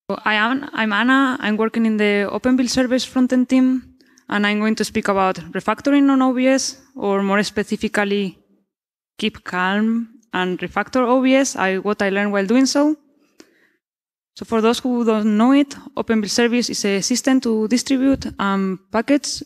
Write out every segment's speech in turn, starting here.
I'm Anna. I'm working in the openSUSE frontend team, and I'm going to speak about refactoring on OBS, or more specifically, keep calm and refactor OBS, what I learned while doing so. So for those who don't know it, openSUSE is a system to distribute packets,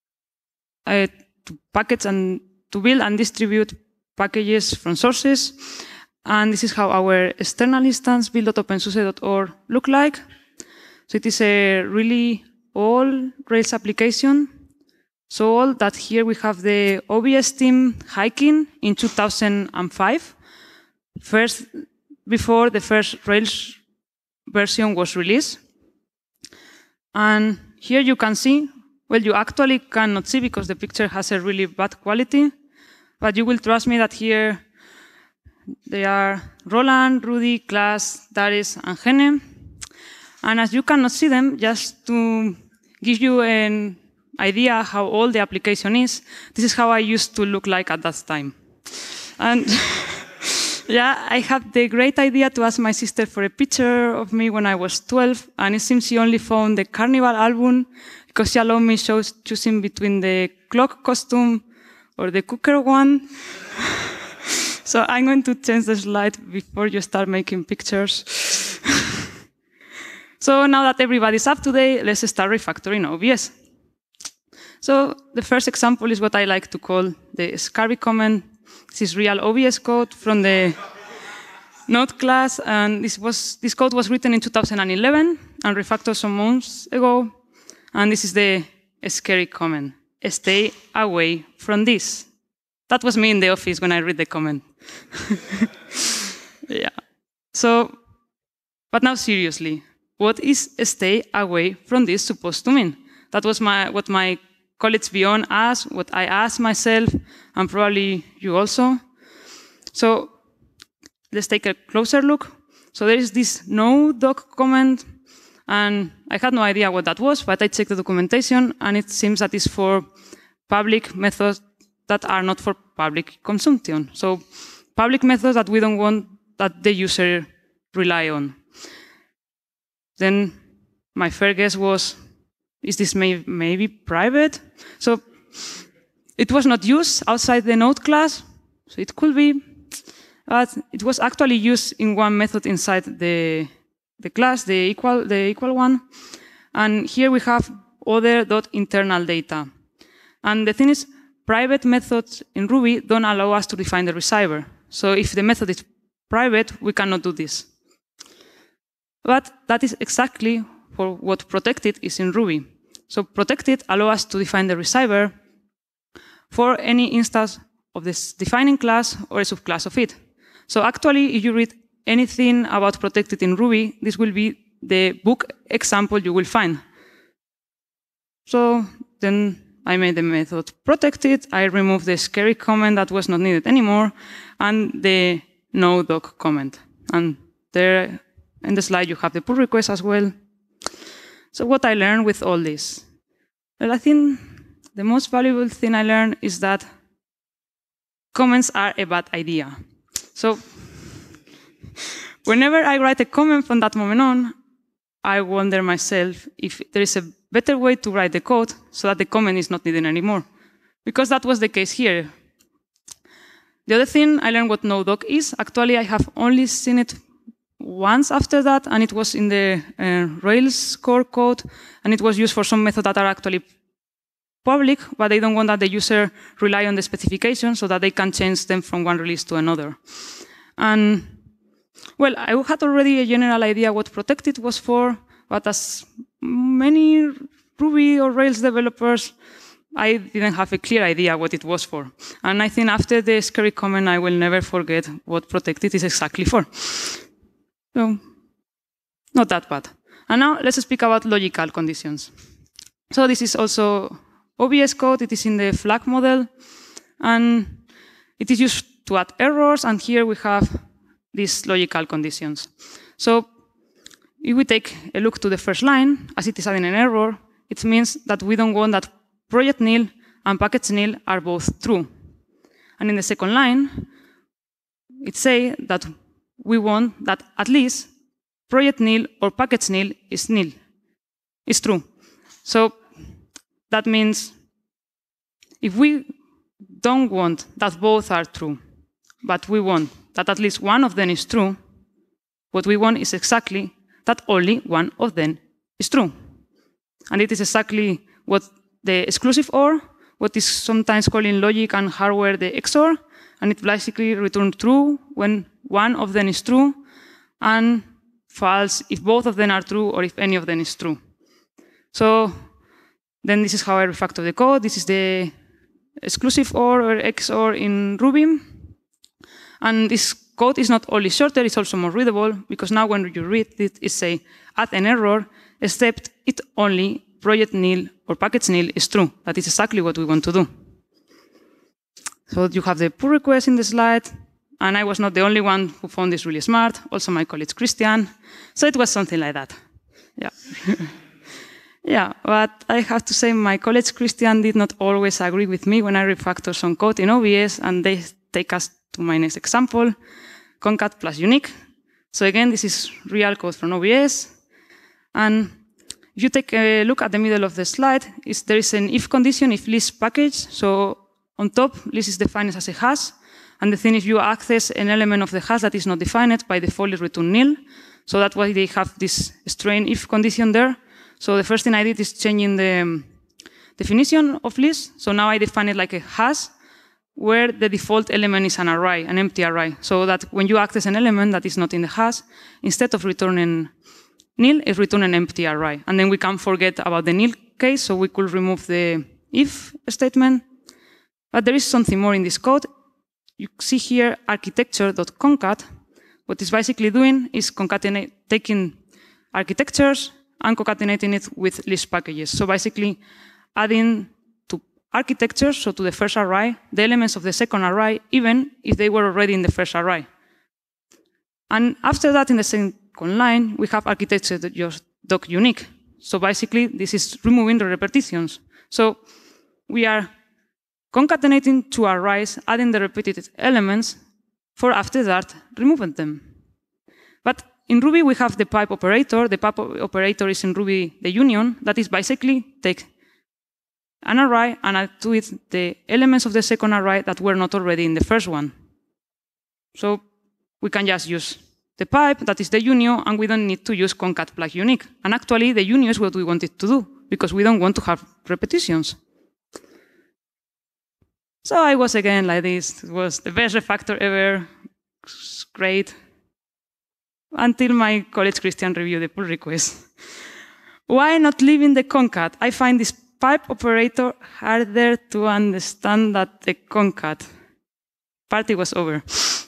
and to build and distribute packages from sources. And this is how our external instance build.opensuse.org look like. So it is a really old Rails application. So old that here we have the OBS team hiking in 2005, before the first Rails version was released. And here you can see, well, you actually cannot see because the picture has a really bad quality, but you will trust me that here they are Roland, Rudy, Klaas, Darius, and Henne. And as you cannot see them, just to give you an idea how old the application is, this is how I used to look like at that time. And yeah, I had the great idea to ask my sister for a picture of me when I was 12, and it seems she only found the Carnival album because she allowed me choosing between the clock costume or the cooker one. So I'm going to change the slide before you start making pictures. So now that everybody's up to date, let's start refactoring OBS. So the first example is what I like to call the scary comment. This is real OBS code from the Node class, and this code was written in 2011 and refactored some months ago. And this is the scary comment: stay away from this. That was me in the office when I read the comment. Yeah. So, but now seriously, what is stay away from this supposed to mean? That was what my colleagues beyond asked, what I asked myself, and probably you also. So let's take a closer look. So there is this no doc comment, and I had no idea what that was, but I checked the documentation, and it seems that it's for public methods that are not for public consumption. So public methods that we don't want that the user rely on. Then my first guess was, is this maybe private? So it was not used outside the Node class, so it could be, but it was actually used in one method inside the class, the equal one. And here we have other.internal data. And the thing is, private methods in Ruby don't allow us to define the receiver. So if the method is private, we cannot do this. But that is exactly for what protected is in Ruby. So protected allows us to define the receiver for any instance of this defining class or a subclass of it. So actually, if you read anything about protected in Ruby, this will be the book example you will find. So then I made the method protected, I removed the scary comment that was not needed anymore, and the no doc comment. And there in the slide you have the pull request as well. So what I learned with all this? Well, I think the most valuable thing I learned is that comments are a bad idea. So whenever I write a comment from that moment on, I wonder myself if there is a better way to write the code so that the comment is not needed anymore. Because that was the case here. The other thing I learned what no doc is. Actually, I have only seen it once after that, and it was in the Rails core code, and it was used for some methods that are actually public, but they don't want that the user rely on the specification so that they can change them from one release to another. And well, I had already a general idea what protected was for, but as many Ruby or Rails developers, I didn't have a clear idea what it was for. And I think after the scary comment, I will never forget what protected is exactly for. So, not that bad. And now let's speak about logical conditions. So this is also OBS code. It is in the flag model, and it is used to add errors. And here we have these logical conditions. So if we take a look to the first line, as it is adding an error, it means that we don't want that project nil and package nil are both true. And in the second line, it says that we want that at least project nil or package nil is true. So that means if we don't want that both are true, but we want that at least one of them is true, what we want is exactly that only one of them is true. And it is exactly what the exclusive OR, what is sometimes called in logic and hardware the XOR, and it basically returns true when one of them is true, and false if both of them are true or if any of them is true. So then this is how I refactor the code. This is the exclusive OR or XOR in Ruby. And this code is not only shorter, it's also more readable, because now when you read it, it says add an error, except it only project nil or package nil is true. That is exactly what we want to do. So you have the pull request in the slide, and I was not the only one who found this really smart. Also my colleague Christian. So it was something like that. Yeah. Yeah, but I have to say my colleague Christian did not always agree with me when I refactor some code in OBS, and they take us to my next example, concat plus unique. So again, this is real code from OBS. And if you take a look at the middle of the slide, there is an if condition, if list package. So on top, list is defined as a hash. And the thing, if you access an element of the hash that is not defined, by default it returns nil. So that's why they have this strange if condition there. So the first thing I did is changing the definition of list. So now I define it like a hash, where the default element is an array, an empty array. So that when you access an element that is not in the hash, instead of returning nil, it returns an empty array. And then we can forget about the nil case, so we could remove the if statement. But there is something more in this code. You see here architecture.concat. What it's basically doing is taking architectures and concatenating it with list packages. So basically adding to architectures, so to the first array, the elements of the second array, even if they were already in the first array. And after that, in the second line, we have architecture.unique. So basically, this is removing the repetitions. So we are concatenating two arrays, adding the repeated elements, for after that, removing them. But in Ruby, we have the pipe operator. The pipe operator is in Ruby the union. That is basically take an array and add to it the elements of the second array that were not already in the first one. So we can just use the pipe, that is the union, and we don't need to use concat plus unique. And actually, the union is what we wanted to do, because we don't want to have repetitions. So I was again like this. It was the best refactor ever. It's great. Until my colleague Christian reviewed the pull request. Why not leaving the concat? I find this pipe operator harder to understand than the concat. Party was over.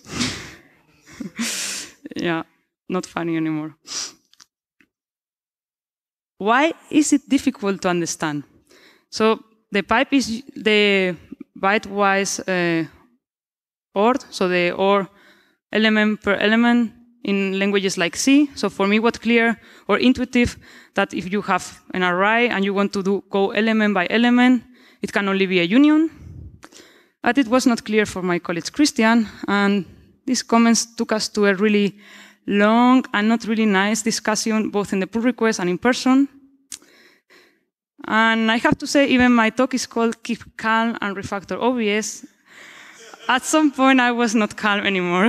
Yeah, not funny anymore. Why is it difficult to understand? So the pipe is the byte-wise OR, so the OR element per element in languages like C. So for me, what's clear or intuitive that if you have an array and you want to go element by element, it can only be a union. But it was not clear for my colleague Christian, and these comments took us to a really long and not really nice discussion, both in the pull request and in person. And I have to say, even my talk is called Keep Calm and Refactor OBS. At some point, I was not calm anymore.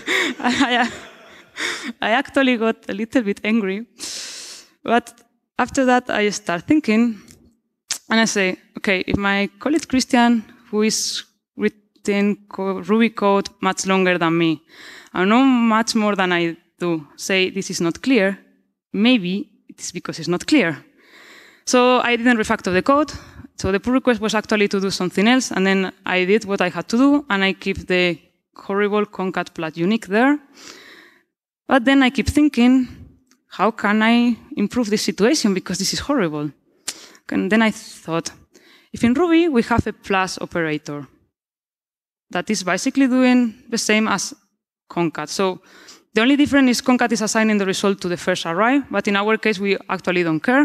I actually got a little bit angry. But after that, I start thinking, and I say, okay, if my colleague Christian, who is written Ruby code much longer than me, I know much more than I do, say this is not clear, maybe it is because it's not clear. So I didn't refactor the code. So the pull request was actually to do something else, and then I did what I had to do, and I keep the horrible concat plus unique there. But then I keep thinking, how can I improve this situation, because this is horrible? And then I thought, if in Ruby we have a plus operator that is basically doing the same as concat. So the only difference is concat is assigning the result to the first array, but in our case, we actually don't care.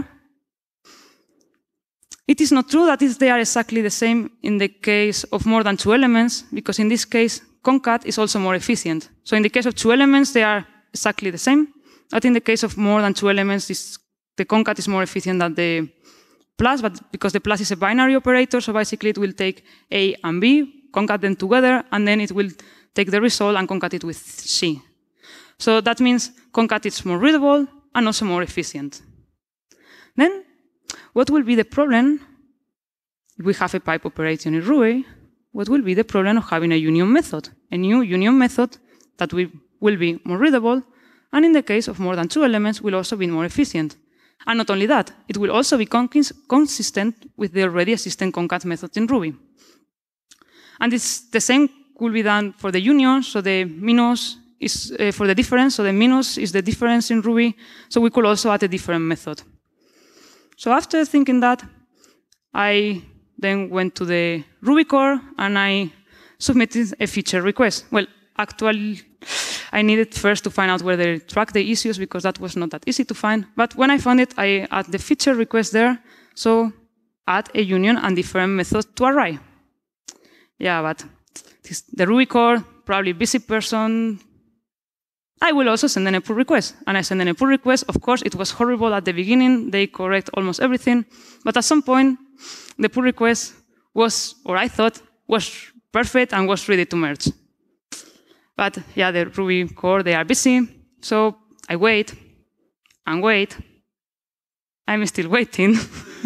It is not true that they are exactly the same in the case of more than two elements, because in this case, concat is also more efficient. So in the case of two elements, they are exactly the same, that in the case of more than 2 elements, the concat is more efficient than the plus, but because the plus is a binary operator, so basically it will take A and B, concat them together, and then it will take the result and concat it with C. So that means concat is more readable and also more efficient. Then, what will be the problem if we have a pipe operation in Ruby? What will be the problem of having a union method? A new union method that will be more readable, and in the case of more than 2 elements, will also be more efficient. And not only that, it will also be consistent with the already existing concat method in Ruby. And the same will be done for the union, so the minus is for the difference, so the minus is the difference in Ruby, so we could also add a different method. So after thinking that, I then went to the Ruby core and I submitted a feature request. Well, actually, I needed first to find out where they track the issues because that was not that easy to find. But when I found it, I add the feature request there, so add a union and different method to array. Yeah, but the Ruby core, probably busy person, I will also send an a pull request. And I send an a pull request. Of course, it was horrible at the beginning. They correct almost everything. But at some point, the pull request was, or I thought, was perfect and was ready to merge. But yeah, the Ruby core, they are busy. So I wait and wait. I'm still waiting.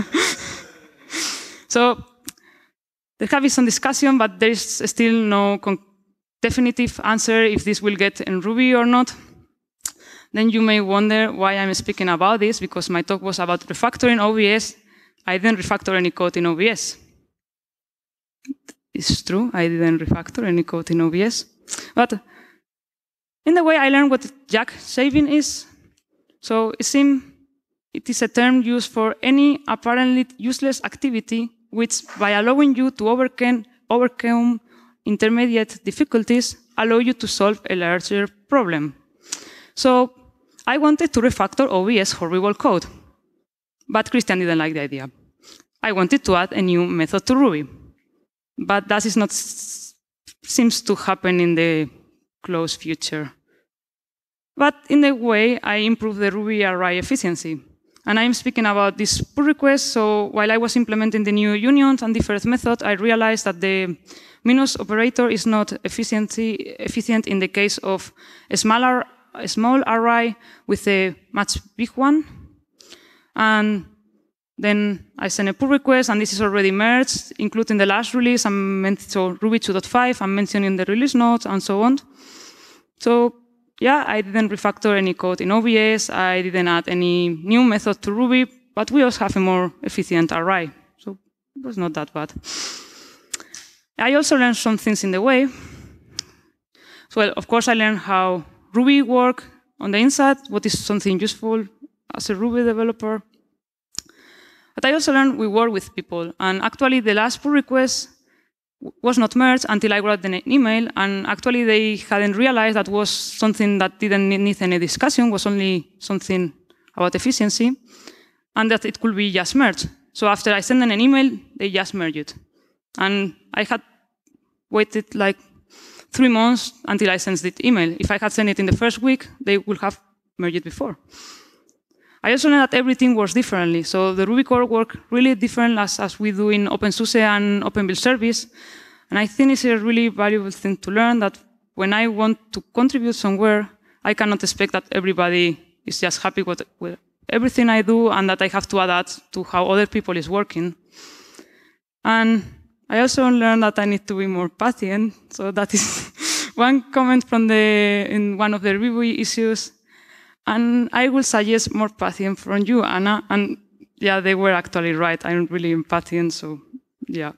So there have been some discussion, but there is still no definitive answer if this will get in Ruby or not. Then you may wonder why I'm speaking about this, because my talk was about refactoring OBS. I didn't refactor any code in OBS. It's true, I didn't refactor any code in OBS. But in the way I learned what jack shaving is, so it is a term used for any apparently useless activity which, by allowing you to overcome intermediate difficulties, allow you to solve a larger problem. So I wanted to refactor OBS horrible code, but Christian didn't like the idea. I wanted to add a new method to Ruby, but that is not seems to happen in the close future. But in the way, I improved the Ruby array efficiency. And I'm speaking about this pull request, so while I was implementing the new unions and different method, I realized that the minus operator is not efficient in the case of a small array with a much big one. And then I sent a pull request, and this is already merged, including the last release, so Ruby 2.5, I'm mentioning the release notes, and so on. So yeah, I didn't refactor any code in OBS, I didn't add any new method to Ruby, but we also have a more efficient array. So it was not that bad. I also learned some things in the way. So, well, of course, I learned how Ruby works on the inside, what is something useful as a Ruby developer. But I also learned we work with people. And actually, the last pull request was not merged until I got an email. And actually, they hadn't realized that was something that didn't need any discussion, was only something about efficiency, and that it could be just merged. So after I sent them an email, they just merged it. And I had waited like 3 months until I sent the email. If I had sent it in the first week, they would have merged it before. I also know that everything works differently. So the Ruby core works really different as we do in openSUSE and Open Service. And I think it's a really valuable thing to learn that when I want to contribute somewhere, I cannot expect that everybody is just happy with everything I do and that I have to adapt to how other people is working. And I also learned that I need to be more patient. So that is one comment from in one of the Ruby issues. And I will suggest more patience from you, Anna. And yeah, they were actually right. I'm really impatient, so yeah.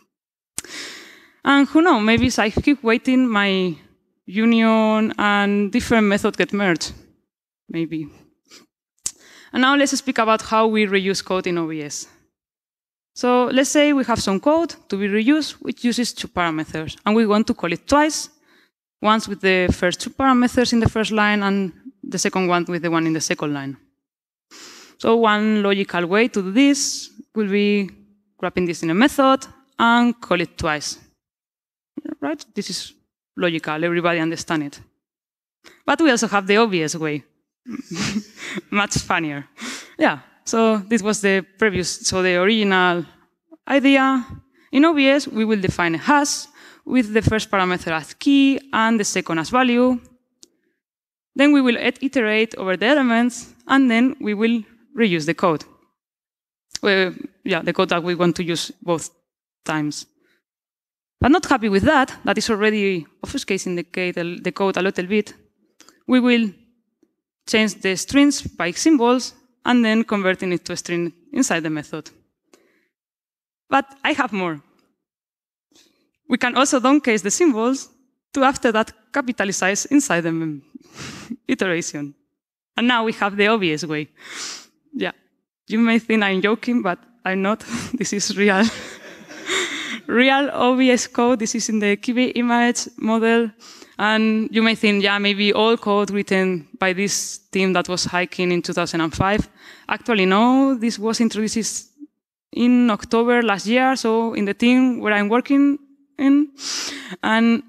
And who knows, maybe if I keep waiting, my union and different method get merged. Maybe. And now let's speak about how we reuse code in OBS. So let's say we have some code to be reused, which uses 2 parameters. And we want to call it twice, once with the first 2 parameters in the first line and the second one with the one in the second line. So one logical way to do this will be wrapping this in a method and call it twice. Right? This is logical, everybody understands it. But we also have the obvious way, much funnier. Yeah, so this was the original idea. In OBS, we will define a hash with the first parameter as key and the second as value. Then we will iterate over the elements, and then we will reuse the code. The code that we want to use both times. But not happy with that, that is already obfuscating the code a little bit. We will change the strings by symbols, and then converting it to a string inside the method. But I have more. We can also downcase the symbols to after that capitalize inside the iteration. And now we have the obvious way. Yeah, you may think I'm joking, but I'm not. This is real. Real OBS code. This is in the Kiwi image model. And you may think, yeah, maybe all code written by this team that was hiking in 2005. Actually, no, this was introduced in October last year, so in the team where I'm working in. And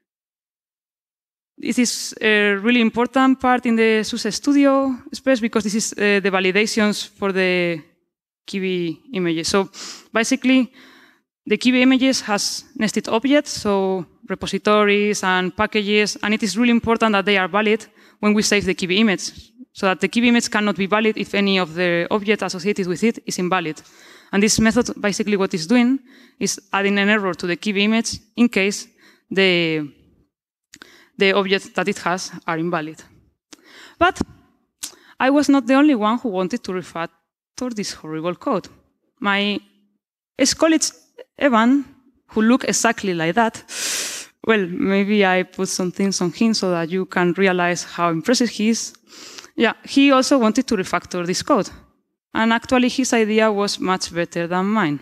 this is a really important part in the SUSE Studio space because this is the validations for the Kiwi images. So basically, the Kiwi images has nested objects, so repositories and packages, and it is really important that they are valid when we save the Kiwi image, so that the Kiwi image cannot be valid if any of the objects associated with it is invalid. And this method, basically what it's doing is adding an error to the Kiwi image in case the objects that it has are invalid. But I was not the only one who wanted to refactor this horrible code. My ex-colleague Evan, who looked exactly like that, well, maybe I put some things on him so that you can realize how impressive he is. Yeah, he also wanted to refactor this code. And actually, his idea was much better than mine.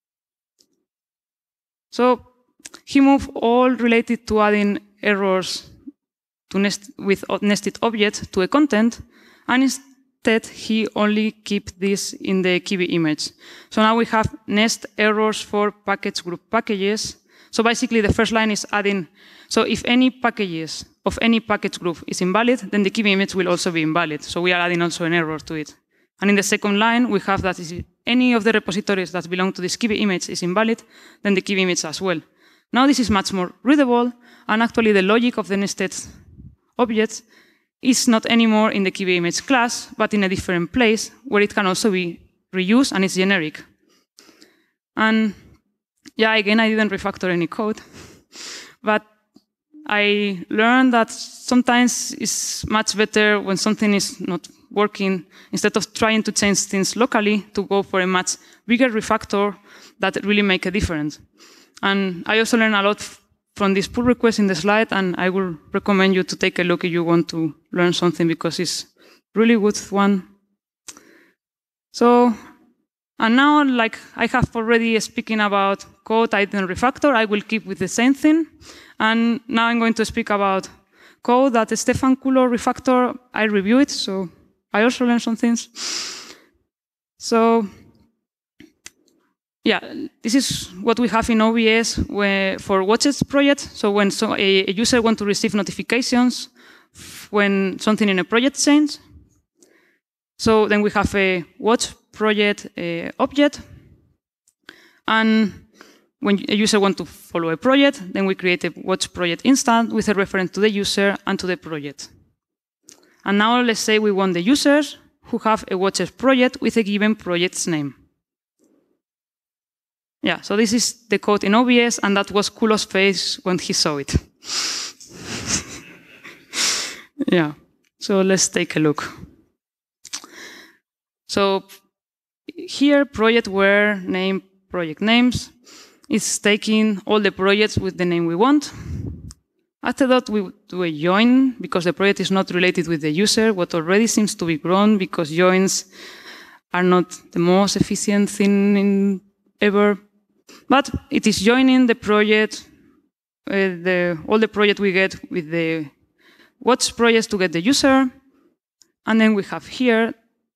So he moved all related to adding errors to with nested objects to a content, and instead he only kept this in the Kiwi image. So now we have nest errors for package group packages. So basically the first line is adding, so if any packages of any package group is invalid, then the Kiwi image will also be invalid. So we are adding also an error to it. And in the second line, we have that if any of the repositories that belong to this Kiwi image is invalid, then the Kiwi image as well. Now this is much more readable, and actually the logic of the nested objects is not anymore in the Kiwi image class, but in a different place where it can also be reused and it's generic. And yeah, again, I didn't refactor any code, but I learned that sometimes it's much better when something is not working, instead of trying to change things locally, to go for a much bigger refactor that really make a difference. And I also learned a lot from this pull request in the slide, and I will recommend you to take a look if you want to learn something, because it's really good one. So, and now, like I have already speaking about code I didn't refactor, I will keep with the same thing. And now I'm going to speak about code that Stefan Kulo refactor. I review it, so I also learned some things. So, yeah, this is what we have in OBS for watches project. So when a user wants to receive notifications when something in a project changes. So then we have a watch project object. And when a user wants to follow a project, then we create a watch project instance with a reference to the user and to the project. And now let's say we want the users who have a watches project with a given project's name. Yeah, so this is the code in OBS, and that was Kulo's face when he saw it. Yeah, so let's take a look. So here, project where name project names is taking all the projects with the name we want. After that, we do a join, because the project is not related with the user, what already seems to be grown, because joins are not the most efficient thing ever. But it is joining the project, all the project we get with the watch projects to get the user. And then we have here,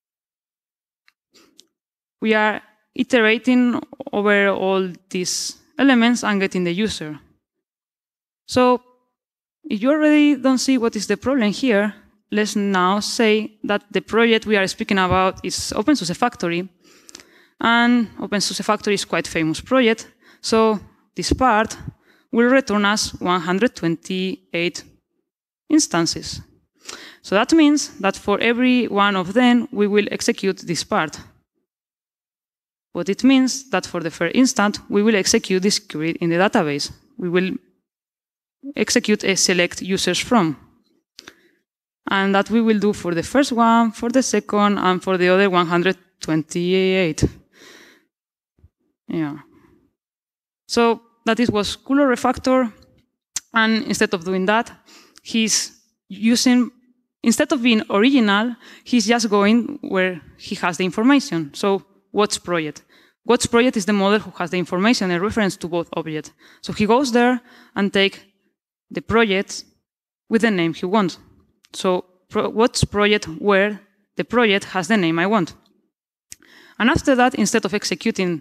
we are iterating over all these elements and getting the user. So if you already don't see what is the problem here, let's now say that the project we are speaking about is openSUSE Factory. And openSUSE Factory is quite a famous project. So this part will return us 128 instances. So that means that for every one of them, we will execute this part. What it means that for the first instant, we will execute this query in the database. We will execute a select users from. And that we will do for the first one, for the second, and for the other 128. Yeah. So that is was Cooler refactor. And instead of doing that, he's using, instead of being original, he's just going where he has the information. So what's project? What's project is the model who has the information, a reference to both objects. So he goes there and take the project with the name he wants. So what's project where the project has the name I want. And after that, instead of executing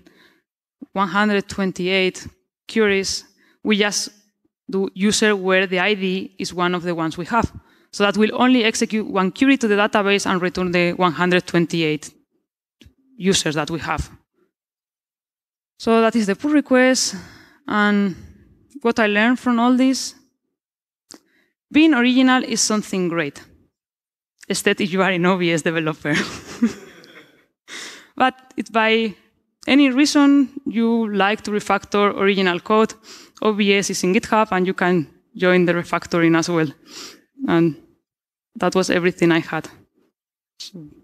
128 queries, we just do user where the ID is one of the ones we have. So that will only execute one query to the database and return the 128 users that we have. So that is the pull request. And what I learned from all this, being original is something great, except if you are an OBS developer. But if by any reason you like to refactor original code, OBS is in GitHub, and you can join the refactoring as well. And that was everything I had. So